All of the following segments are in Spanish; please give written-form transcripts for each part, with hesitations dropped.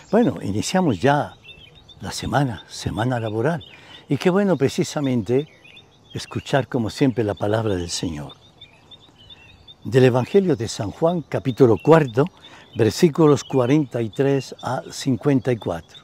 Bueno, iniciamos ya la semana laboral. Y qué bueno precisamente escuchar como siempre la palabra del Señor. Del Evangelio de San Juan, capítulo 4, versículos 43 a 54.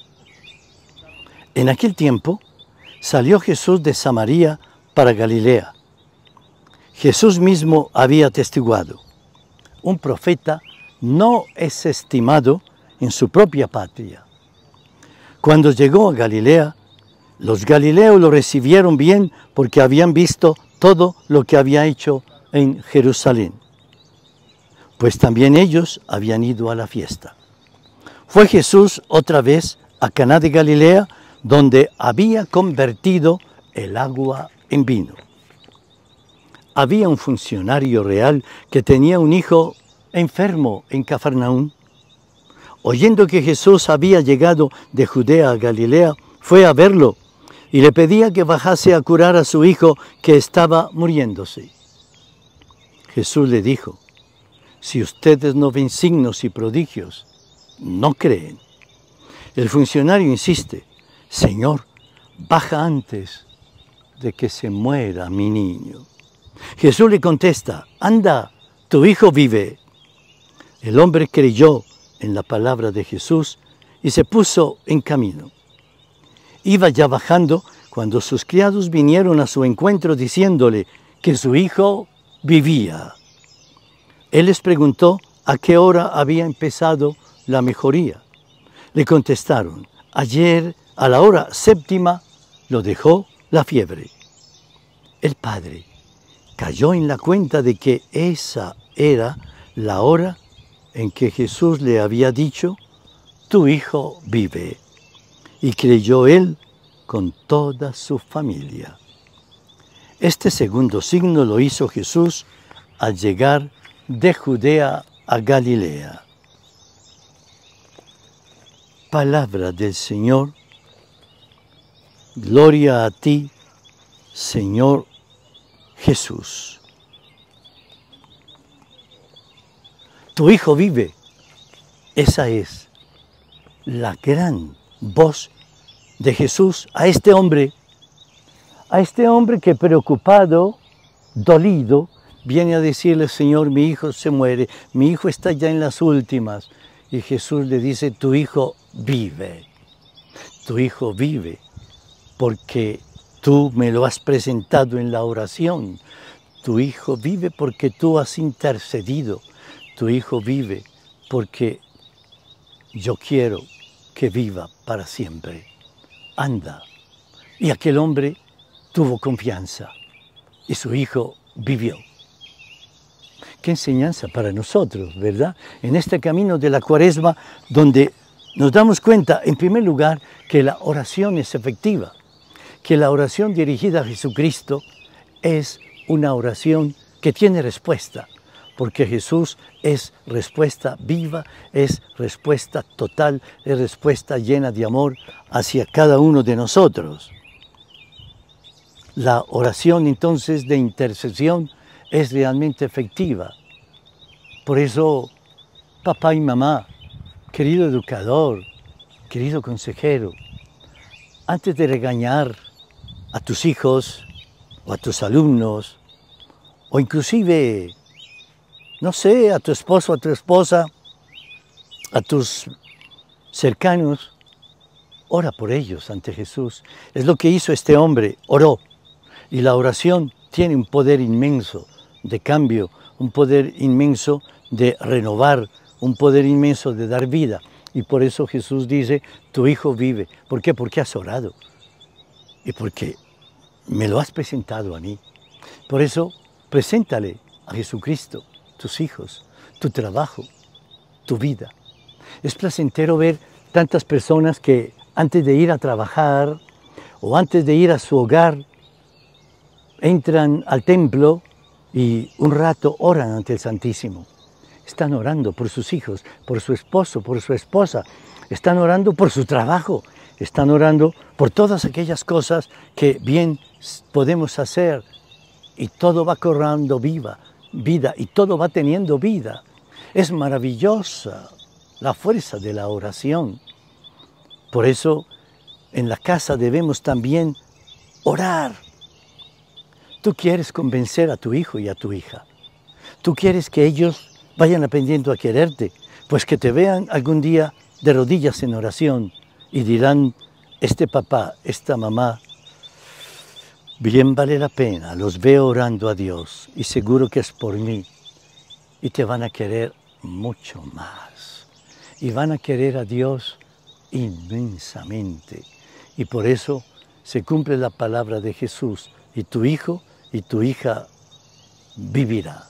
En aquel tiempo salió Jesús de Samaria para Galilea. Jesús mismo había atestiguado: un profeta no es estimado en su propia patria. Cuando llegó a Galilea, los galileos lo recibieron bien porque habían visto todo lo que había hecho en Jerusalén, pues también ellos habían ido a la fiesta. Fue Jesús otra vez a Caná de Galilea, donde había convertido el agua en vino. Había un funcionario real que tenía un hijo enfermo en Cafarnaúm. Oyendo que Jesús había llegado de Judea a Galilea, fue a verlo y le pedía que bajase a curar a su hijo que estaba muriéndose. Jesús le dijo: si ustedes no ven signos y prodigios, no creen. El funcionario insiste: Señor, baja antes de que se muera mi niño. Jesús le contesta: anda, tu hijo vive. El hombre creyó en la palabra de Jesús y se puso en camino. Iba ya bajando cuando sus criados vinieron a su encuentro diciéndole que su hijo vivía. Él les preguntó a qué hora había empezado la mejoría. Le contestaron: ayer a la hora séptima lo dejó la fiebre. El padre cayó en la cuenta de que esa era la hora en que Jesús le había dicho: tu hijo vive. Y creyó él con toda su familia. Este segundo signo lo hizo Jesús al llegar de Judea a Galilea. Palabra del Señor. Gloria a ti, Señor Jesús. Tu hijo vive. Esa es la gran voz de Jesús a este hombre que preocupado, dolido, viene a decirle: Señor, mi hijo se muere, mi hijo está ya en las últimas. Y Jesús le dice: tu hijo vive. Tu hijo vive porque tú me lo has presentado en la oración. Tu hijo vive porque tú has intercedido. Tu hijo vive porque yo quiero que viva para siempre. Anda. Y aquel hombre tuvo confianza y su hijo vivió. Qué enseñanza para nosotros, ¿verdad? En este camino de la Cuaresma, donde nos damos cuenta, en primer lugar, que la oración es efectiva, que la oración dirigida a Jesucristo es una oración que tiene respuesta, porque Jesús es respuesta viva, es respuesta total, es respuesta llena de amor hacia cada uno de nosotros. La oración entonces de intercesión es realmente efectiva. Por eso, papá y mamá, querido educador, querido consejero, antes de regañar a tus hijos o a tus alumnos, o inclusive, no sé, a tu esposo, a tu esposa, a tus cercanos, ora por ellos ante Jesús. Es lo que hizo este hombre, oró. Y la oración tiene un poder inmenso de cambio, un poder inmenso de renovar, un poder inmenso de dar vida. Y por eso Jesús dice: tu hijo vive. ¿Por qué? Porque has orado. Y porque me lo has presentado a mí. Por eso, preséntale a Jesucristo tus hijos, tu trabajo, tu vida. Es placentero ver tantas personas que antes de ir a trabajar o antes de ir a su hogar, entran al templo y un rato oran ante el Santísimo. Están orando por sus hijos, por su esposo, por su esposa. Están orando por su trabajo. Están orando por todas aquellas cosas que bien podemos hacer. Y todo va cobrando vida y todo va teniendo vida. Es maravillosa la fuerza de la oración. Por eso, en la casa debemos también orar. Tú quieres convencer a tu hijo y a tu hija. Tú quieres que ellos vayan aprendiendo a quererte, pues que te vean algún día de rodillas en oración y dirán, este papá, esta mamá, bien vale la pena, los veo orando a Dios y seguro que es por mí. Y te van a querer mucho más. Y van a querer a Dios inmensamente. Y por eso se cumple la palabra de Jesús. Y tu hijo y tu hija vivirá.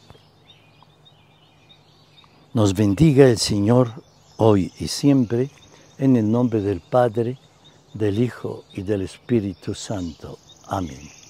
Nos bendiga el Señor hoy y siempre, en el nombre del Padre, del Hijo y del Espíritu Santo. Amén.